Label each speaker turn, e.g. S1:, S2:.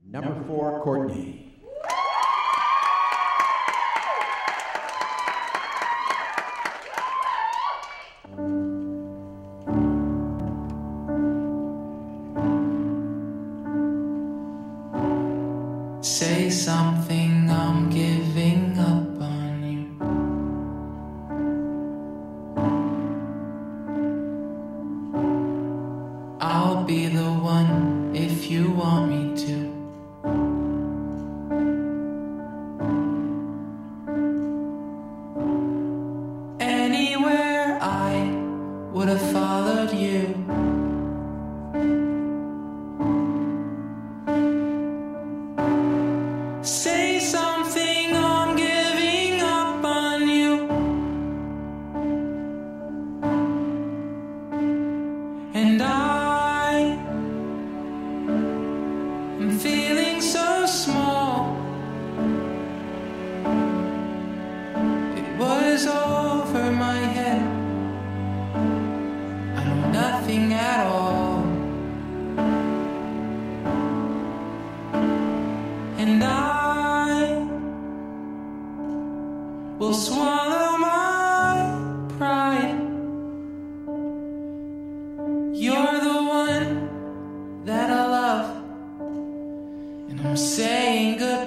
S1: Number 4, Courtney.
S2: Say something, I'm giving up on you. I'll be the one if you want me to. Anywhere I would have followed you. Say something, I'm giving up on you. And I'm feeling so small. It was over my head. I know nothing at all. And I will swallow my pride. You're the one that I love, and I'm saying goodbye.